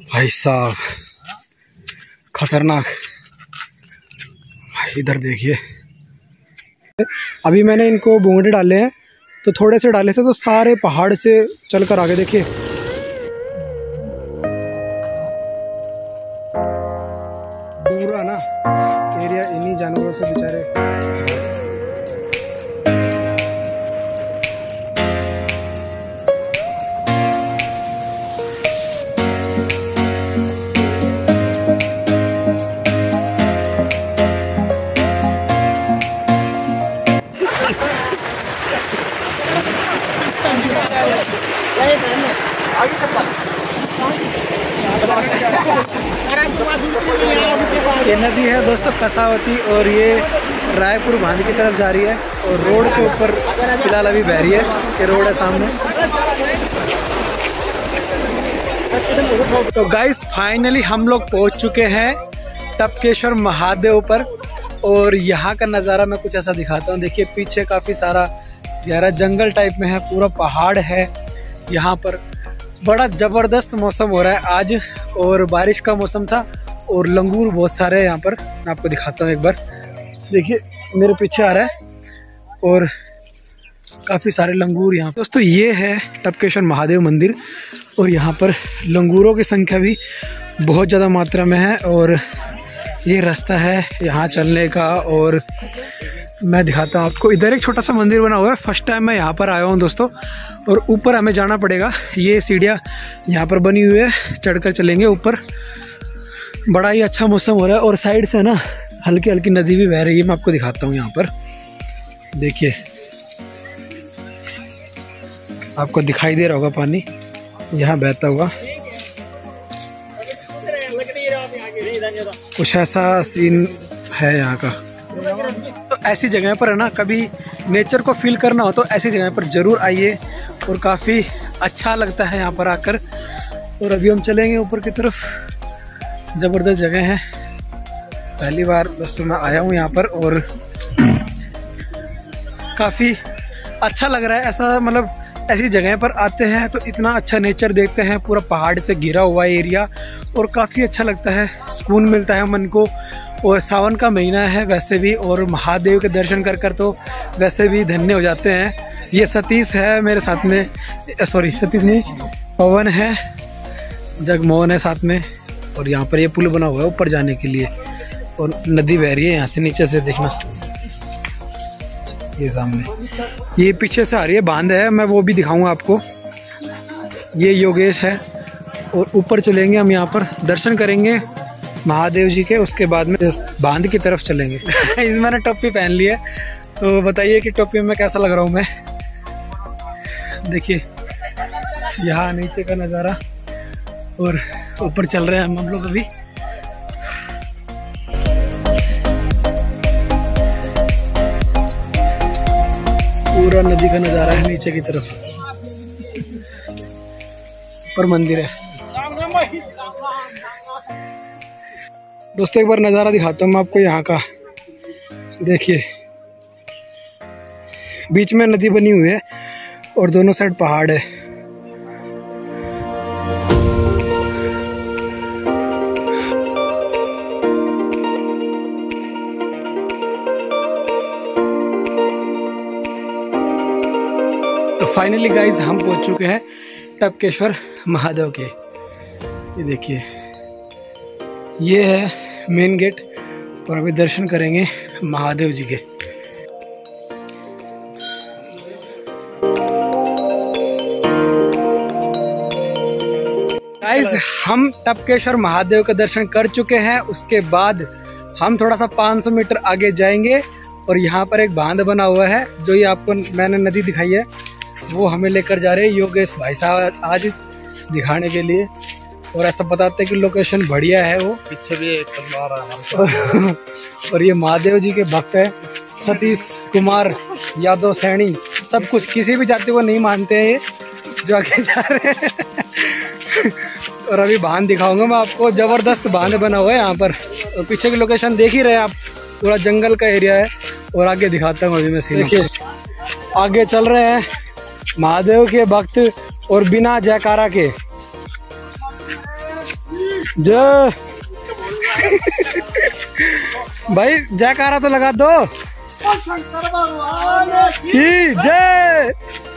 भाई साहब खतरनाक। इधर देखिए, अभी मैंने इनको बोंगड़े डाले हैं तो थोड़े से डाले थे तो सारे पहाड़ से चलकर आगे देखिए। पूरा ना एरिया इन्हीं जानवरों से बेचारे। ये नदी है दोस्तों कसावती, और ये रायपुर बांध की तरफ जा रही है और रोड के ऊपर फिलहाल अभी बह रही है। ये रोड है सामने। तो गाइस फाइनली हम लोग पहुंच चुके हैं टपकेश्वर महादेव पर, और यहाँ का नज़ारा मैं कुछ ऐसा दिखाता हूँ। देखिए पीछे काफ़ी सारा गहरा जंगल टाइप में है, पूरा पहाड़ है यहाँ पर। बड़ा ज़बरदस्त मौसम हो रहा है आज, और बारिश का मौसम था, और लंगूर बहुत सारे हैं यहाँ पर। मैं आपको दिखाता हूँ एक बार। देखिए मेरे पीछे आ रहा है, और काफ़ी सारे लंगूर यहाँ। दोस्तों ये है टपकेश्वर महादेव मंदिर, और यहाँ पर लंगूरों की संख्या भी बहुत ज़्यादा मात्रा में है। और ये रास्ता है यहाँ चलने का, और मैं दिखाता हूँ आपको। इधर एक छोटा सा मंदिर बना हुआ है, फर्स्ट टाइम मैं यहाँ पर आया हूँ दोस्तों। और ऊपर हमें जाना पड़ेगा, ये सीढ़ियाँ यहाँ पर बनी हुई है, चढ़कर चलेंगे ऊपर। बड़ा ही अच्छा मौसम हो रहा है, और साइड से ना हल्की हल्की नदी भी बह रही है। मैं आपको दिखाता हूँ यहाँ पर, देखिए आपको दिखाई दे रहा होगा पानी यहाँ बहता हुआ। कुछ ऐसा सीन है यहाँ का। तो ऐसी जगह पर है ना, कभी नेचर को फील करना हो तो ऐसी जगह पर ज़रूर आइए, और काफ़ी अच्छा लगता है यहाँ पर आकर। और अभी हम चलेंगे ऊपर की तरफ। ज़बरदस्त जगह है, पहली बार दोस्तों मैं आया हूँ यहाँ पर, और काफ़ी अच्छा लग रहा है। ऐसा मतलब ऐसी जगह पर आते हैं तो इतना अच्छा नेचर देखते हैं, पूरा पहाड़ से घिरा हुआ एरिया, और काफ़ी अच्छा लगता है, सुकून मिलता है मन को। और सावन का महीना है वैसे भी, और महादेव के दर्शन कर कर तो वैसे भी धन्य हो जाते हैं। ये सतीश है मेरे साथ में, सॉरी सतीश नहीं, पवन है, जगमोहन है साथ में। और यहाँ पर ये पुल बना हुआ है ऊपर जाने के लिए, और नदी बह रही है यहाँ से नीचे से, देखना ये सामने। ये पीछे से आ रही है, बांध है, मैं वो भी दिखाऊंगा आपको। ये योगेश है, और ऊपर चलेंगे हम, यहाँ पर दर्शन करेंगे महादेव जी के, उसके बाद में बांध की तरफ चलेंगे। इस मैंने टोपी पहन ली है, तो बताइए कि टोपी में कैसा लग रहा हूँ मैं। देखिए यहाँ नीचे का नज़ारा, और ऊपर चल रहे हैं हम लोग अभी। पूरा नदी का नज़ारा है नीचे की तरफ, ऊपर मंदिर है। दोस्तों एक बार नज़ारा दिखाता हूँ मैं आपको यहाँ का। देखिए बीच में नदी बनी हुई है, और दोनों साइड पहाड़ है। तो फाइनली गाइज हम पहुंच चुके हैं टपकेश्वर महादेव के। ये देखिए ये है मेन गेट, और अभी दर्शन करेंगे महादेव जी के। गाइस हम टपकेश्वर महादेव के दर्शन कर चुके हैं। उसके बाद हम थोड़ा सा 500 मीटर आगे जाएंगे, और यहाँ पर एक बांध बना हुआ है, जो ये आपको मैंने नदी दिखाई है, वो हमें लेकर जा रहे हैं योगेश भाई साहब आज दिखाने के लिए। और ऐसा बताते हैं कि लोकेशन बढ़िया है, वो पीछे भी एक है। और ये महादेव जी के भक्त है, सतीश कुमार यादव सैनी, सब कुछ, किसी भी जाति को नहीं मानते हैं ये, जो आगे जा रहे हैं। और अभी बांध दिखाऊंगा मैं आपको, जबरदस्त बांध बना हुआ है यहाँ पर। और पीछे की लोकेशन देख ही रहे हैं आप, पूरा जंगल का एरिया है। और आगे दिखाता हूँ अभी मैं सीन। देखिए आगे चल रहे हैं महादेव के भक्त, और बिना जयकारा के जय भाई जयकारा तो लगा दो। जय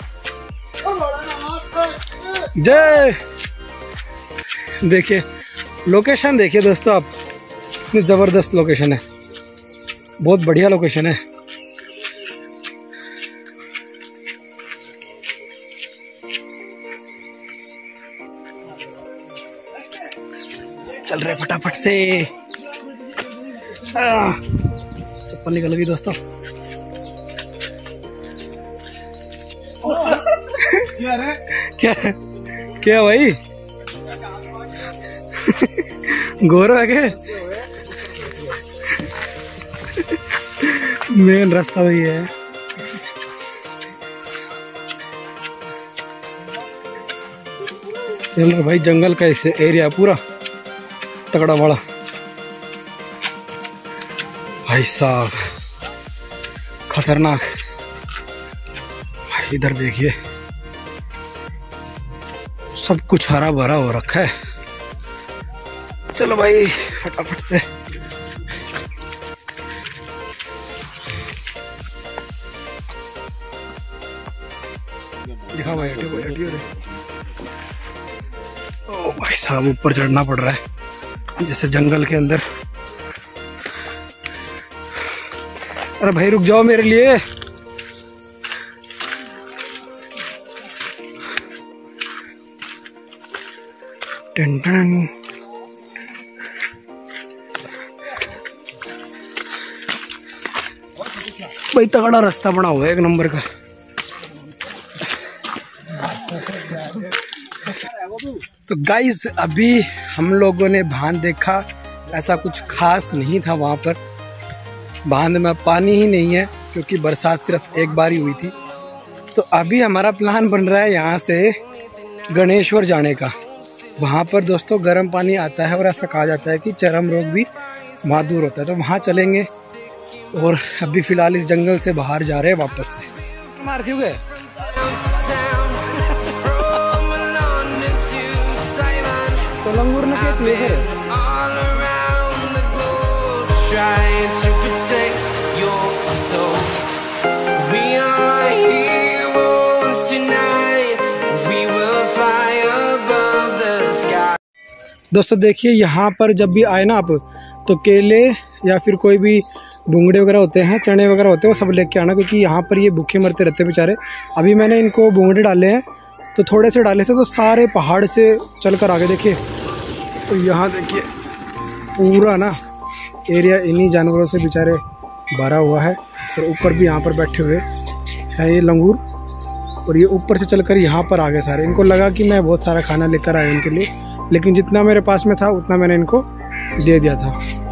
जय। देखिए लोकेशन, देखिए दोस्तों आप, इतनी जबरदस्त लोकेशन है, बहुत बढ़िया लोकेशन है। चल रहे फटाफट से। चप्पल निकल गई दोस्तों। क्या क्या भाई गोरो है क्या? मेन रास्ता तो ये है। चलो भाई जंगल का ऐसे एरिया पूरा तगड़ा वाला। भाई साहब खतरनाक। भाई इधर देखिए सब कुछ हरा भरा हो रखा है। चलो भाई फटाफट से। दिखा भाई, ओ भाई साहब ऊपर चढ़ना पड़ रहा है जैसे जंगल के अंदर। अरे भाई रुक जाओ मेरे लिए। टन टन। भाई तगड़ा रास्ता बना हुआ है एक नंबर का। तो गाइस अभी हम लोगों ने बांध देखा, ऐसा कुछ खास नहीं था वहां पर। बांध में पानी ही नहीं है क्योंकि बरसात सिर्फ एक बार ही हुई थी। तो अभी हमारा प्लान बन रहा है यहाँ से गणेश्वर जाने का। वहाँ पर दोस्तों गर्म पानी आता है और ऐसा कहा जाता है कि चर्म रोग भी वहाँ दूर होता है। तो वहाँ चलेंगे और अभी फिलहाल इस जंगल से बाहर जा रहे हैं वापस से। मार क्यों गए? तो लंगूर ने क्या किया? Trying to protect your soul. We are heroes tonight. We will fly above the sky. दोस्तों देखिए यहाँ पर जब भी आए ना आप, तो केले या फिर कोई भी भूंगड़े वगैरह होते हैं, चने वगैरह होते हैं, वो सब लेके आना, क्योंकि यहाँ पर ये भूखे मरते रहते हैं बेचारे। अभी मैंने इनको भूंगड़े डाले हैं तो थोड़े से डाले थे, तो सारे पहाड़ से चलकर आगे देखिए। तो यहाँ देखिए पूरा ना एरिया इन्हीं जानवरों से बेचारे भरा हुआ है। और ऊपर भी यहाँ पर बैठे हुए हैं ये लंगूर, और ये ऊपर से चलकर यहाँ पर आ गए सारे। इनको लगा कि मैं बहुत सारा खाना लेकर आया इनके लिए, लेकिन जितना मेरे पास में था उतना मैंने इनको दे दिया था।